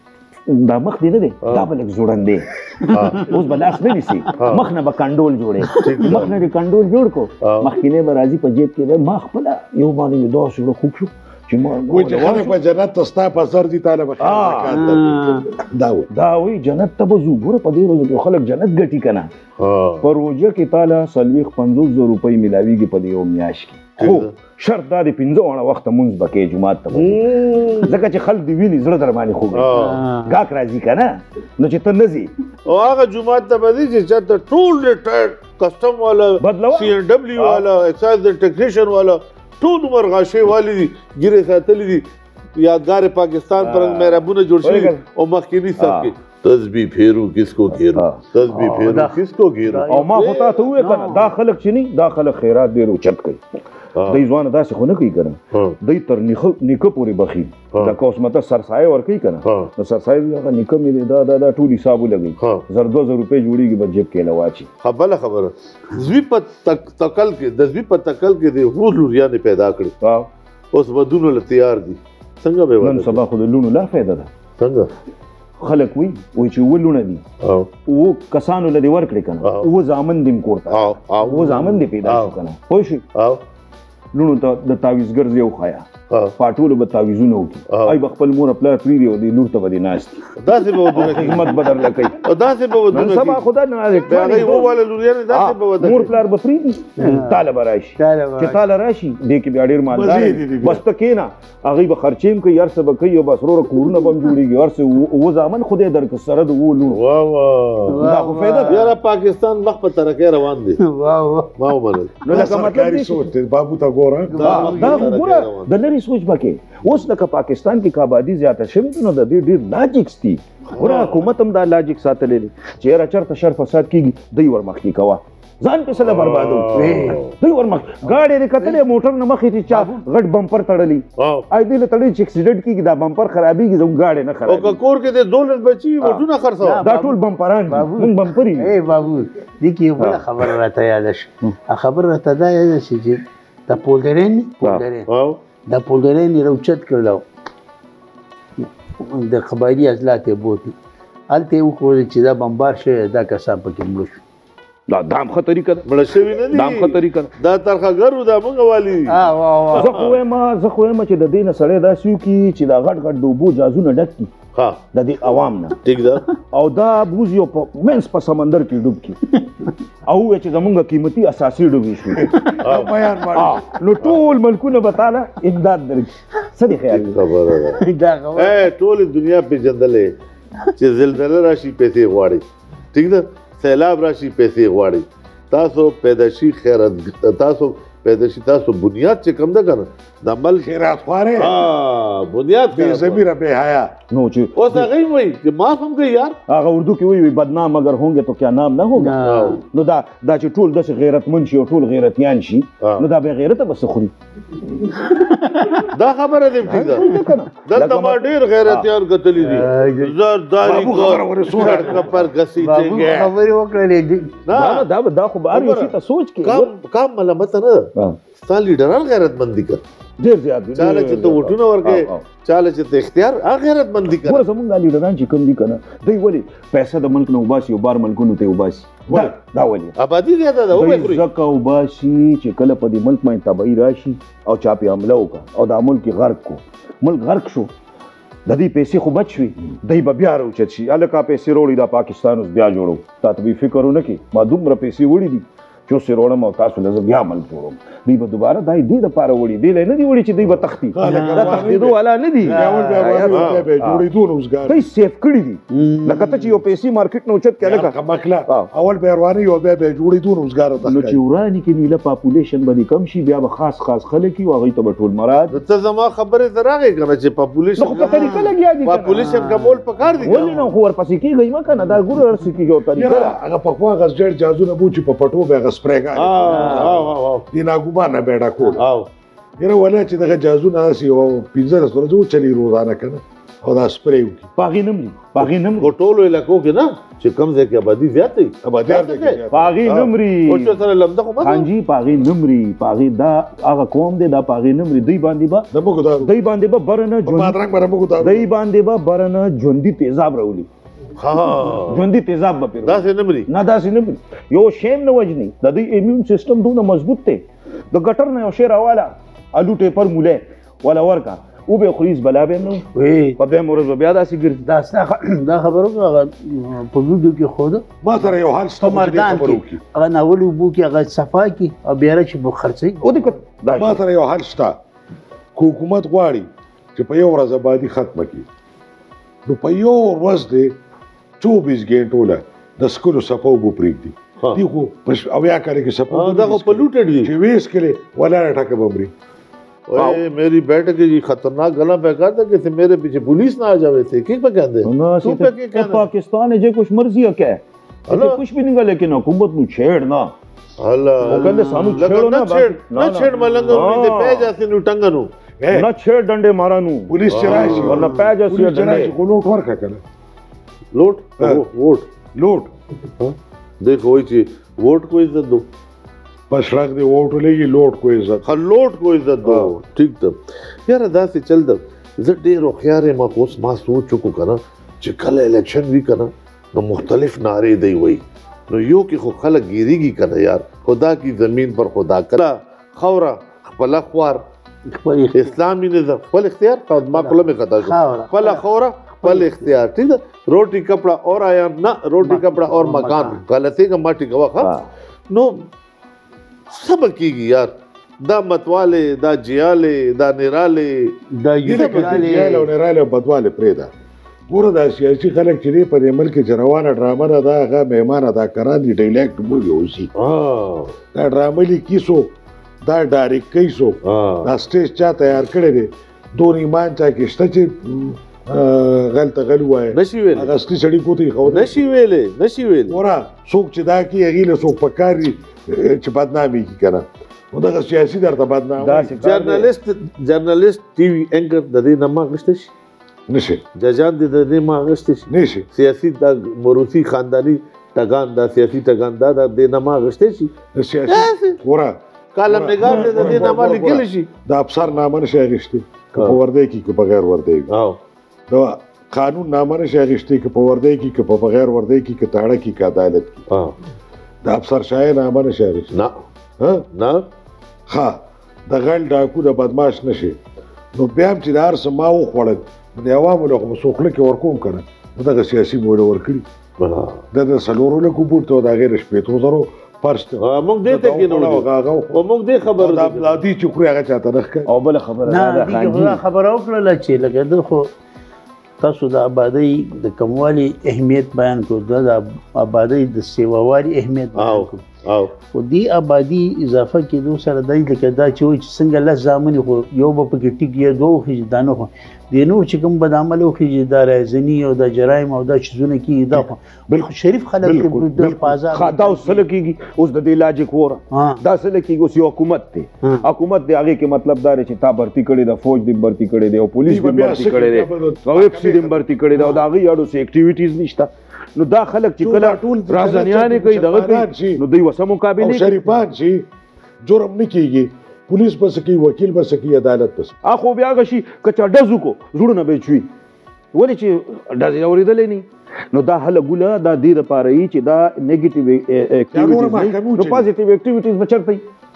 دا مخ دی نه دی دا به لږ ځوړند دی اوس به لاس نه نیسي مخ نه به کنډول جوړې مخ نه دې کنډول جوړ کړو مخکینی به راځي په جیب کې دی ما خپله یو باندې مې داسې زړه خوږ شو وایي چې خلک به جنت ته ستا په سر دي تاله به خیر درکړي دا وایي دا وایي جنت ته به ځو ګوره په دې ورځو کې خلک جنت ګټي که نه په روژه کې تاله څلوېښت پنځوس زره روپۍ میلاویږي په دې یو میاشت کې خو شرط دا دی پنځه واړه وخته مونځ به کوې جومات ته به ځکه چې خلک دې ویني زړه در باندې خوږوي ګاک راځي که نه نو چې ته نه ځې او هغه جومات ته به ځي چې چاته ټول ریټایرډ کسټم والا سی این ډبلیو والا ایکسایز ټیکنیشن والا ټول عمر غاشې والي دي ګیرې ساتلي دي یادګار پاکستان پر محرابونه جوړ شوي او مخکینی سب کې تسبیح پھیرو کس کو گھیرو تسبیح پھیرو کس کو گھیرو او ما خو تا ته وویل که نه دا خلک چې نه دا خلک خیرات ډېر اوچت کوي دوی ځوانه داسې خو نه کوي که نه دوی تر نیکه پورې بخي لکه اوس مته سرسایه ورکوي که نه نو سرسایه هغه نیکه مې دی دا دا دا ټول حساب ولګوي زر دوه زر روپۍ جوړېږي به جیب کې لواچي بله خبره زوی په تکل کې د زوی په تکل کې د هو لوریانې پیدا کړي اوس ودونو له تیار دي څنګه به نن سبا خو د لونو لا فایده ده څنګه خلک وي وایي چې اووه لونه دي اووه کسانو له دې ورکړې که نه اووه زامن دې م کور ته اووه زامن دې پیدا شو که نه پوه شوې لونو ته د تعویزګر زه وښایه پاټولو به تعویزونه وکړي ای به خپل مور پلار پرېږدي او دې لور ته به دې ناست داسې به ودونه کوي خدمت به درله کوي او داسې به ودونه نن سبا خو دا نه د هغې وواله لوریانې داسې به ودونه مور پلار به پرېږدي تاله به راشي چې تاله راشي دې کې بیا ډېر مالدار بس ته کښېنه هغوی به خرچې هم کوي هر څه به کوي او بس وروره کورونه به هم جوړېږي هر څه اووه زامن خدای درکړه سره د اووه لونو دا خو فایده ده یاره پاکستان مخ په ترقۍ روان دی ما ومنل نو لکه مطلب سوچ دی بابو ته ګوره دا خو ګوره د لرې سوچ به کې اوس لکه پاکستان کې که آبادي زیاته شوې ده نو د دې ډېر لاجکس دي ګوره حکومت هم دا لاجک ساتلی دی چې یاره چېرته شر فساد کېږي دوی ورمخکې کوه ځان پې سله بربادوي دوی ورمخکې ګاډی دې کتلی موټر نه مخکې چې چا غټ بمپر تړلی ای دې له تړلی چې اکسیډنټ کېږي دا بمپر خرابېږي زموږ ګاډی نه او که خرابېږي کور کې د دولت بچي وټونه خرڅوه دا ټول بمپران دي مونږ بمپر یو ای بابو دې کې یو بله خبره راته یاده شوه خبره راته دا یاده شي چې دا پولډرین پولډرین دا پولډرین یې راوچت کړلو د قبایلي اضلاع ته یې بوتلو هلته یې وښودل چې دا بمبار شوی دا کسان پکې مړه شو دا دام ښه طریقه ده مړه شوي نه دي دام ښه طریقه ده دا ترخهګرو دا موږ والي دي زه خو وایم زه خو وایم چې د دې نه سړی داسې وکړي چې دا غټ غټ د اوبو جازونه ډک کړي ها د دې عوام نه ټیک ده او دا بوز یو په منځ په سمندر کې ډوب کړي او ووایي چې زمونږ قیمتي اساسي ډوبې شوې بیان باندې نو ټول ملکونه به تاله امداد درکړي څه دی خیال خبره ده دا خبره اے ټولې دنیا پېژندلې چې زلزله راشي پیسې غواړي ټیک ده سیلاب راشي پیسې غواړي تاسو پیدایشي خیرات تاسو پیدایشي تاسو بنیاد چې کم ده که نه د عمل خیرات خواره ها بنیاد بې ضمیره بې حیا نو چې اوس هغوی وایي چې معاف هم کوي یار هغه اردو کې وایي بدنام اگر هونګے تو کیا نام نه ہوگا نو دا دا چې ټول داسې غیرتمند شي او ټول غیرتیان شي نو دا بې غیرته به څه خوري دا خبره دې ټیک ده دلته ما ډېر غیرتیان کتلي دي زرداري کو پر خبرې ګسیږي وکړلې دا دا دا خو به هر یو شي ته سوچ کې کام کام ملامت نه ده ستا لیډران غیرتمندي کوي ډېر زیات دي چاله چې ته وټونه ورکې چاله چې ته اختیار هغه غیرتمندي کوي ګوره زمونږ دا لیډران چې کوم دي که نه دوی ولې پیسه د ملک نه وباسي او بار ملکونو ته یې وباسي دا ولې آبادي زیاته ده دوی ځکه وباسي چې کله په دې ملک باندې تباهي راشي او چا پې حمله وکړه او دا ملک یې غرق کړو ملک غرق شو د دې پیسې خو بچ شوې دی به بیا راوچت شي هلکه پیسې روړي دا پاکستان اوس بیا جوړو تا ته به فکر ونه کړي ما دومره پیسې وړي دي چې اوس یې روړم او تاسو له زه بیا ملک جوړوم دوی به دوباره دا یې دې دپاره وړي دې له نه دي وړي چې دوی به تښتي دا تښتېدو والا نه دي دوی سیف کړي دي لکه ته چې یو پیسې مارکیټ نه اوچت کړې لکه مکله اول به رواني او بیا به جوړېدو روزګار ته نو چې وراني کې نو له پاپولیشن به کم شي بیا به خاص خاص خلک وي او هغوی ته به ټول مراد ته زما خبرې ته راغې که نه چې پاپولیشن نو خو په طریقه لګیا دي پاپولیشن کمول پکار دي ولې نه خو ورپسې کېږئ مه که نه دا ګوره هر څه کېږي او طریقه ده هغه پخوا هغه زړ جازونه بو چې په پټو به هغه سپرېګانې دې ناګومانه به یې ډکول یاره ولا چې دغه جازونه هسې یو پنځلس ورځې وچلي روزانه که نه او دا سپری وکړي پاغي نمري پاغي نمري په ټولو علاقو کې نه چې کم ځای کې آبادي زیات دی آبادیان دی کې زیات. پاغي نمري او چې سره لمده خو خان جی پاغي نمري پاغي دا هغه قوم دی دا پاغي نمري دوی باندې با د موږ دارو دوی باندې به برنه په ژوند مادرنګ باندې موږ دارو دوی باندې به برنه ژوندۍ تیزاب راولي ها ژوندۍ تیزاب به پیر دا څه نه مري نه داسې نه یو شیم نه وجني د دوی ایمیون سیستم دونه مضبوط دی د ګټر نه یو شی راواله الو ټیپر موله ولا ورکا او به خریز بلا به نو وی په دې مورز بیا داسې ګرځي دا ستا دا خبرو هغه په ویډیو کې خود ما سره یو حال په شته مردان خبرو کې هغه ناول وبو کې هغه صفا کې او بیا چې بو خرڅي او دې دا ما سره یو حال شته کو حکومت غواړي چې په یو ورځ آبادي ختمه کړي نو په یو ورځ دې چوبیس غنټو له د سکولو صفو بو پرېږدي دی خو په اویا کال کې صفو دا خو پلوټډ دی چې ویس کړي ولا ټکه بمري ओए मेरी बैठक ये खतरनाक गला बेकार था कि मेरे पीछे पुलिस ना आ जावे थे किस पे कहते तू पे क्या पाकिस्तान है जे कुछ मर्जी है क्या है कुछ भी नहीं लेकिन हुकूमत नु छेड़ना अल्लाह वो कहते सानू छेड़ो ना छेड़ ना छेड़ मलंग उनके पे जासे नु टंग नु ना छेड़ डंडे मारा नु पुलिस चराई सी वरना पे जासे डंडे को लूट वर्क करे लूट वोट लूट देखो ये वोट को इज्जत दो बस रख दे वोट लेगी लोट को इज्जत हाँ लोट को इज्जत दो ठीक था यार अदा से चल दब ज़ डेर ख़यार मां कोस मां सोच चुको कना कि कल इलेक्शन भी कना न मुख्तलिफ नारे दे वही न यो कि खो खलक गिरीगी कना यार खुदा की ज़मीन पर खुदा कला खौरा फला ख्वार इस्लामी निज़ाम फल इख्तियार मां कुल में खता फला खौरा फल इख्तियार ठीक है रोटी कपड़ा और आया ना रोटी कपड़ा और मकान गलती का माटी गवा खा नो सब कीगी यार دا متواله دا جیاله دا نراله دا دغه جیاله او نراله بدواله پرېدا ګوره دا سیاسي خلک چې په دې ملک کې روانه ډرامه نه دا هغه مهمان ادا کران دي ډایلکټ مووی اوسي ها دا ډرامه لیکيسو دا ډایرکټ کیسو دا سټیج چا تیار کړی دی دوه ایمان چا کې شته چې غلط غل وای نشي ویل هغه سټی سړی کوتي خو نشي ویلې نشي ویل ورا څوک چې دا کې هغه له څوک پکاري چې بدنامي کی کنه نو دا سیاسي درته بدنام جرنالست جرنالست ټي وي انکر د دې نامه غشته شي نشي ججان د دې نامه غشته شي نشي سیاسي د موروثي خاندانی ټګان دا سیاسي ټګان دا د دې نامه غشته شي سیاسي ورا کالم نگار د دې نامه لیکل شي د افسر نامه نشي غشته که په ورده کې که بغیر ورده کې او دا قانون نامه نشي غشته که په ورده کې که په بغیر ورده کې که تاړه کې که عدالت کې ها د افسر شای نامه نشي غشته نه ها نه ها د غل ډاکو د بدمعاش نشي نو بیا هم چې د هر څه ما وخوړل د عوامو له خو سوخله کې ورکوم کنه نو دغه سیاسي موډ ورکړي د د سلورو له کوبور ته د غیر شپېتو زرو پرست موږ دې ته کې نو او موږ دې خبر د بلادي چې خوري هغه چاته نخ او بل خبره نه ده خان جی دغه خبره وکړه چې لکه د خو تاسو د آبادی د کموالي اهمیت بیان کړو د آبادی د سیووالي اهمیت بیان کړو او خو دی آبادی اضافه کېدو سره دی لکه دا چې وایي چې څنګه لس زامن خو یو به پکې ټیک یا دوه وخېږي دا نه خو د نور چې کوم بد عمل وخېږي دا رایزني او دا جرایم او دا چیزونه کېږي دا خو بالکل شریف خلک د بازار دا اوس سره کېږي اوس د دې لاجیک وره دا سره کېږي اوس یو حکومت دی حکومت دی هغې کې مطلب دا دی چې تا برتي کړې ده فوج دې برتي کړې دی او پولیس دې برتي کړې دی او اف سي دې برتي کړې ده او د هغې اړو څه اکټیویټیز نشته نو دا خلک چې کله رازنیانې کوي دغه کوي نو دوی وسه مقابلې شریفان شي جرم نه کېږي پولیس بس کوي وکیل بس کوي عدالت بس اخو بیا هغه شي که چا ډز وکړو زړونه به یې چوي ولې چې ډز یې اورېدلی نه نو دا هله ګوله دا دې دپاره یي چې دا نیګیټیو اکټیویټیز نو پازیټیو اکټیویټیز به چېرته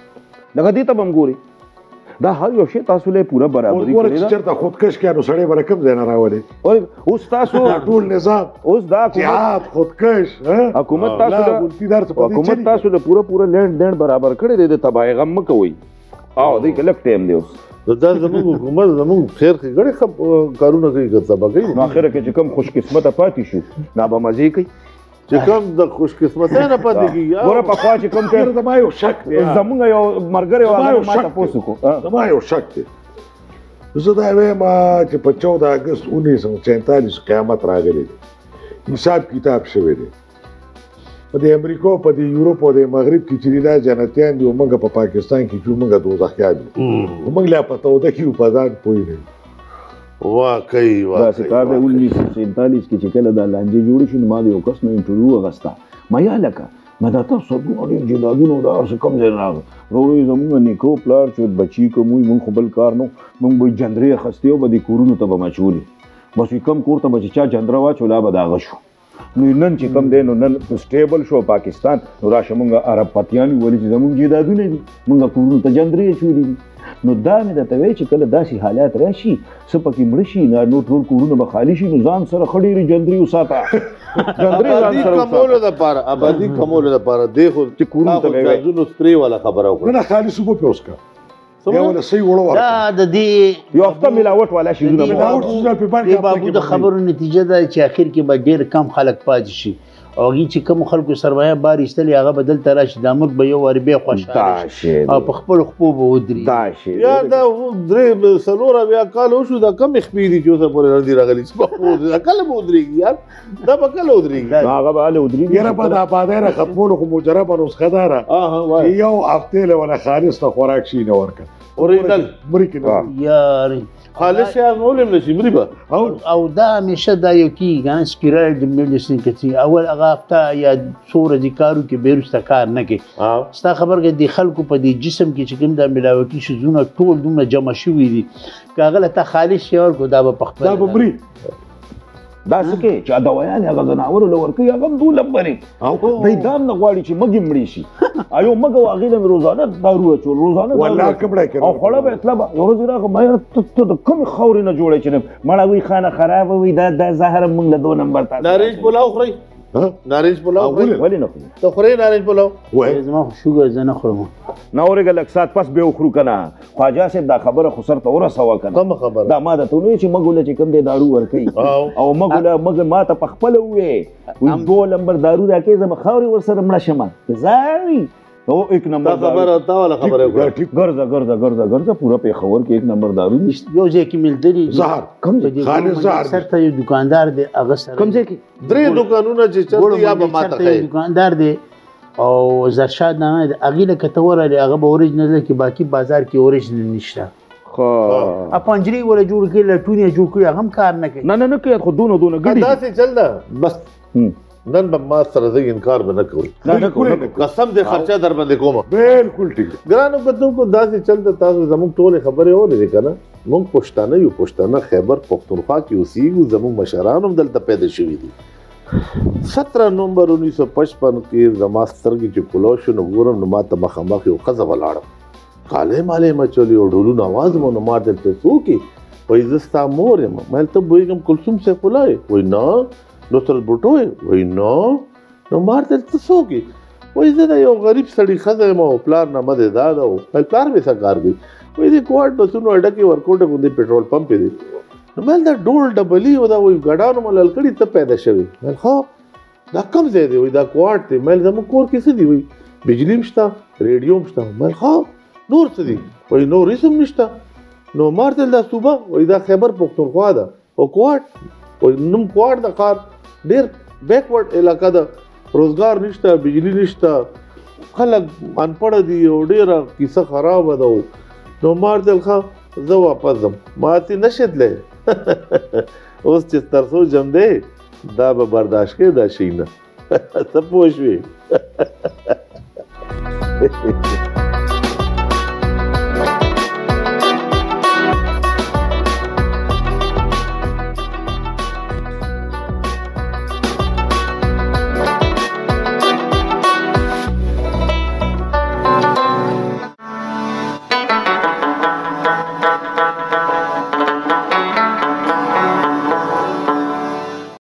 وي لکه دې ته به هم ګورئ دا هر یو شی تاسو له پوره برابري کړی ده چېرته خودکش کړي نو سړی به رقم ځای نه راولي اوس تاسو ټول نظام اوس دا جهاد خودکش حکومت تاسو حکومت تاسو له پوره پوره لینډ دین برابر کړی دی د تباهي غم مه کوئ او دوی کې لږ ټایم دی اوس دا زموږ حکومت زموږ خیر ښېګړې کارونه کوي که سبا کوي نو اخره کې چې کوم خوش قسمته پاتې شو نا به مزې کوي چې کوم د خوش قسمتۍ نه پاتې کېږي ګوره پخوا چې کوم ډېر زما یو شک دی زمونږ یو ملګری و هغه ما تپوس وکړو زما یو شک دی زه دا وایم چې په چودہ اګست انیس سو سینتالیس قیامت راغلی دی حساب کتاب شوی دی په دې امریکا په دې یورپ او د مغرب کې چې دا جنتیان دي موږ په پاکستان کې چې موږ دوزخیان دي موږ لا پته وده کې په ځان پوي نه واقعي داسې کار دی انیس سو سینتالیس کې چې کله دا لانجې جوړې شوې نو ما د یو کس نه انټرویو اخیسته ما یا لکه ما دا تاسو څومره ډېر جیدادونه دا هر څه کوم ځای نه راغله وایي زمونږ نیکو پلار چې بچي کوم وي مونږ خو بل کار نه مونږ به یې جندرې اخیستې او به دې کورونو ته به م اچولې بس وي کم کور ته به چې چا جندره واچوله به د هغه شو نو نن چې کم دی نو نن سټیبل شو پاکستان نو راشه مونږ عرب پتیان ولې چې زمونږ جیدادونه دي مونږ کورونو ته جندرې اچولې دي نو دا مې درته وایي چې کله داسې حالات راشي څه پکې مړه شي نو ټول کورونه به خالي شي نو ځان سره ښه ډېرې جندرې وساته جندرې ځان سره کمولو دپاره آبادي کمولو دپاره دی خو چې کورونو ته به یې جازونو سپرې والا خبره وکړه نه نه خالي صوبه پې اوس کا یا ولا صحیح وړه ورکړه دا د دې یو هفته ملاوټ والا شیزونه به ملاوټ څه په باندې د بابو د خبرو نتیجه ده چې اخر کې به ډېر کم خلک پاتې شي او هغې چې کوم خلکو سرمایه بار ایستلې هغه به دلته راشي دا ملک به یو وارې بیا خوشحاله شي او په خپلو خپو به ودرېږي دا شی یا دا درې څلور اویا کاله وشو دا کم خپې دي چې اوسه پورې نه دي راغلي چې به ودرېږي کله به ودرېږي یار دا به کله ودرېږي هغه به هله ودرېږي یاره په د آبادۍ را ختمولو خو مجربه نسخه دا ده چې یو هفتې له ونه خالص ته خوراک شي نه ورکړه اورېدل مري کې نه یار خالص شی ازمول هم نشي مري به او دا همیشه دا یو کېږي که نه سپیرایډ د میډیسن که څه اول هغه هفته یا څو ورځې کار وکړي بیا وروسته کار نه کوي ستا خبر که د خلکو په دې جسم کې چې کوم دا ملاوټي شیزونه ټول دومره جمع شوي دي که هغه له تا خالص شی ورکړو دا به په خپله دا به مري دا څه کوي چې دوايانې هغه ځناورو له ورکوي هغه هم دوه لمبرې دی دا هم نه غواړي چې مږ یې مړې شي ایو مږ او هغې له مې روزانه دارو اچول روزانه والله کبړی کوي او خوړه به اطلا به یو ورځ راغله ما یاره ته د کومې خاورې نه جوړی چې مړه وي خانه خرابه وي دا دا زهر موږ له دوه نمبر ته نارنج پلاو خورئ نارنج پلاو خورئ ولې نه خوري ته خورئ نارنج پلاو وای زما خو شوګر زه نه خورم نه اورېږه لږ ساعت پس بیا وخورو که نه خواجه صاحب دا خبره خو سر ته ورسوه که نه کومه خبره دا ما درته ونویل چې مږ له چې کوم دی دارو ورکوي او مږ له مږ ما ته پخپله وویې وایي دوه نمبر دارو راکوي زه به خاورې ورسره مړه شمه زاوي او ایک نمبر دا خبره تا والا خبره وکړه ګرځه ګرځه ګرځه ګرځه پوره پېښور کې ایک نمبر دارو دي یو ځای کې ملدري زهر کوم په دې خالص زهر سر ته یو دکاندار دی هغه سره کوم ځای کې درې دکانونه چې چلته یا به ماته یو دکاندار دی او زرشاد نامه دی هغې له که ته ورغلې هغه به اوریجنل دی کې باقي بازار کې اوریجنل نشته خو ا پنجرې ولا جوړ کړي لټونې جوړ کړي هغه هم کار نه کوي نه نه نه کوي خو دونه دونه ګډي داسې چل ده بس نن به ما سره زه انکار به نه کوئ قسم دې خرچه در باندې کومه بالکل ټیک ګرانو کتونکو داسې چل ده تاسو زموږ ټولې خبرې اورېدې که نه موږ پښتانه یو پښتانه خیبر پښتونخوا کې اوسېږو زموږ مشران هم دلته پیدا شوي دي ستره نومبر انیس سو پچپن کې زما سترګې چې کولو شو نو ګورم نو ما ته مخامخ یو ښځه ولاړه کالی مالی مچولي او ډولونه اواز مو نو ما دلته څوک وایي زه ستا مور یم ما ته پوهېږم کلثوم صاحب خو لا یې وایي نه نصرت بوټو یې وایي نه نو ما دلته څوک یې وایي زه د یو غریب سړي ښځه یم او پلار نامه دې دا ده وایي پلار مې څه کار کوي وایي دې کوټ بسونو اډه کې ورکوټه غوندې پټرول پمپ یې دی نو مل دا ډول ډبلي او دا وایي ګډانو ملل کړي ته پیدا شوي مل ښه دا کوم ځای دی وایي دا کوټ دی مل زموږ کور کې څه دي وایي بجلي هم شته ریډیو هم شته مل ښه نور څه دي وایي نور هېڅ هم نشته نو ما ورته دا صوبه وایي دا خیبر پښتونخوا ده او کوټ وایي نوم کوټ د ښار ډېر بیکورډ علاقه ده روزګار نشته بجلي نشته خلک انپړه دي او ډېره کیسه خرابه ده نو ما ورته ښه زه واپس ځم ما ته نشي تللی اوس چې تر څو جم دی دا به برداشت کوي دا شي نه ته پوه شوې